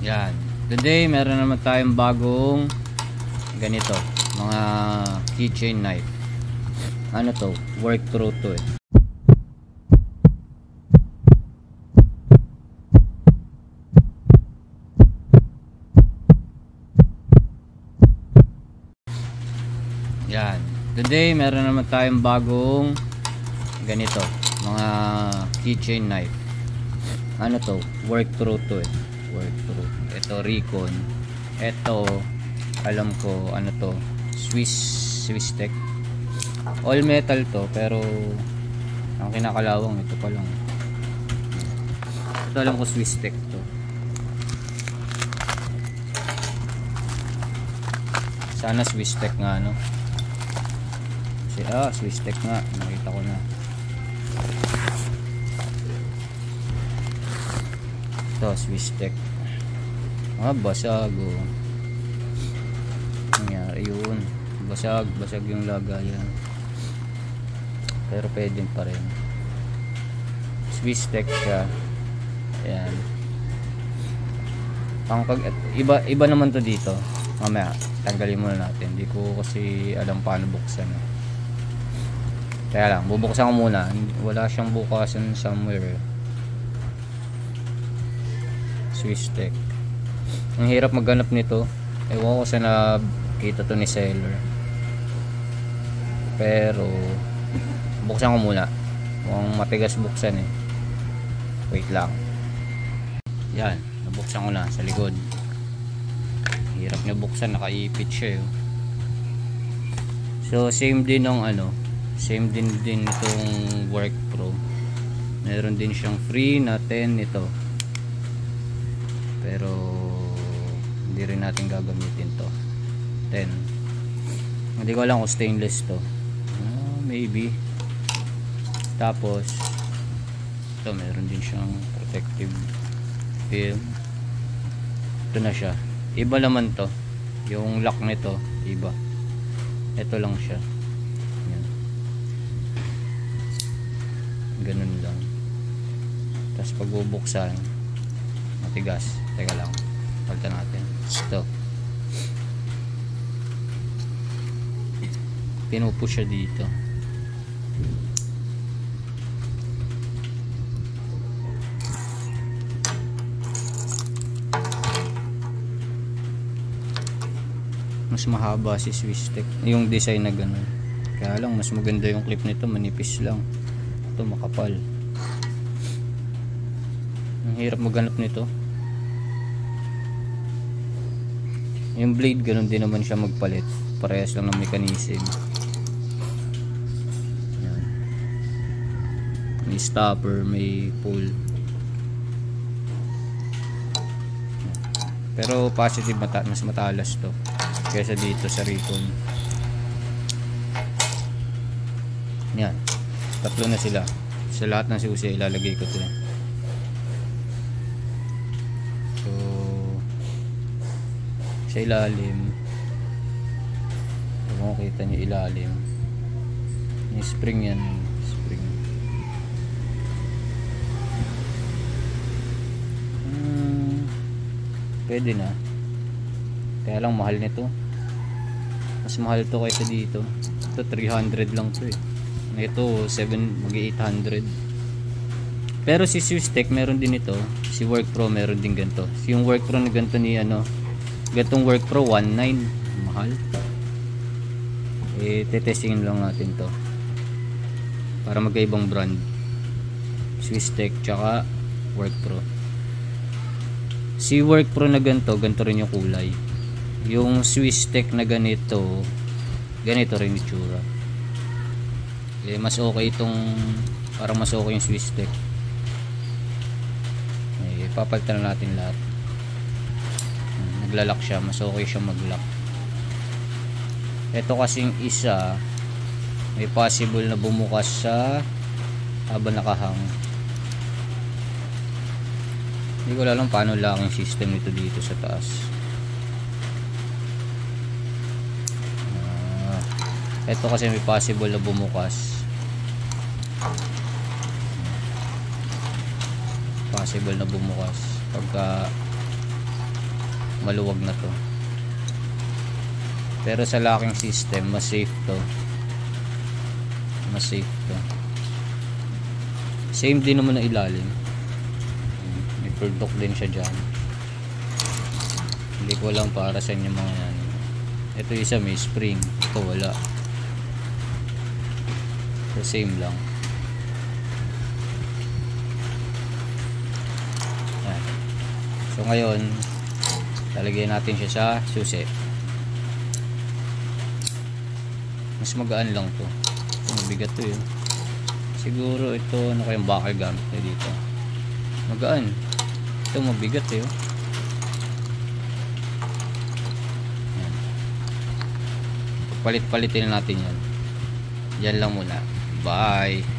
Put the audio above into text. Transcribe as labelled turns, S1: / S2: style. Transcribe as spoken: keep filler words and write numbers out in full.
S1: Yan. Today, meron naman tayong bagong ganito. Mga keychain knife. Ano to? Work through to eh. Yan. Today, meron naman tayong bagong ganito. Mga keychain knife. Ano to? Work through to eh. Work through. Ito Recon. Ito alam ko ano to, Swiss Swiss Tech. All metal to pero ang kinakalawang ito pa lang. Ito alam ko Swiss Tech to. Sana Swiss Tech nga no. Kasi ah Swiss Tech nga, nakita ko na. Ito Swiss Tech. Ah, basag oh. Nangyari yun. Basag, basag yung lagayan. Pero pwede pa rin. Swiss Tech siya. Ayan. Ang pag, iba, iba naman to dito. Mamaya, tanggalin muna natin. Hindi ko kasi alam paano buksan. Kaya lang, bubuksan ko muna. Wala siyang bukasan somewhere. Swiss Tech. Ang hirap maghanap nito. Ewan ko sa nakita to ni seller. Pero buksan ko muna. Mukhang matigas buksan eh. Wait lang. Yan, nabuksan ko na sa likod. Hirap niya buksan, nakaipit siya eh. So same din ng ano, same din din itong Work Pro. Meron din siyang free na ten ito. Pero hindi rin natin gagamitin to. ten. Hindi ko alam kung stainless to. Uh, maybe. Tapos ito meron din siyang protective film. Ito na siya. Iba naman to. Yung lock nito iba. Ito lang siya. Yan. Ganun lang. Tapos pag bubuksan matigas. Teka lang. Palitan natin. Ito. Pinupush siya dito. Mas mahaba si Swiss Tech. Yung design na gano'n. Kaya lang mas maganda yung clip nito. Manipis lang. Ito makapal. Ang hirap maghanap nito. Yung blade ganun din naman siya magpalit. Parehas lang ng mechanism. Yan. May stopper, may pull. Pero positive mata mas matalas to kaysa dito sa Recon. Yan. Tatlo na sila. Sa lahat ng susi ilalagay ko to. Sa ilalim kung makita nyo ilalim yung spring yan spring hmm, pwede na kaya lang mahal nito mas mahal to kaysa dito ito three hundred lang to eh ito seven mag eight hundred pero si Swiss Tech meron din ito si Work Pro meron din ganito yung Work Pro na ganito ni ano gatong Work Pro one nine mahal eh tetestingin lang natin to para magkaibang brand Swiss Tech tsaka Work Pro. Si Work Pro na ganito ganito rin yung kulay yung Swiss Tech na ganito ganito rin yung tsura eh mas okay itong parang mas okay yung Swiss Tech eh papalitan na natin lahat. Naglalak siya, mas okay siya maglock. Ito kasing isa may possible na bumukas sa habang nakahang. Hindi ko alam paano locking system nito dito sa taas. Uh, ito kasi may possible na bumukas. Possible na bumukas pagka maluwag na to. Pero sa locking system mas safe to, mas safe to. Same din naman ang ilalim, may product din siya dyan. Hindi ko lang para sa inyo mga yan. Ito isa may spring, ito wala. So same lang. Yan. So ngayon lalagyan natin siya sa susi. Mas magaan lang to. Ito mabigat to yun. Siguro ito ano kayang bakal gamit na dito. Magaan. Ito mabigat eh. Palit-palitin natin yan. Yan lang muna. Bye.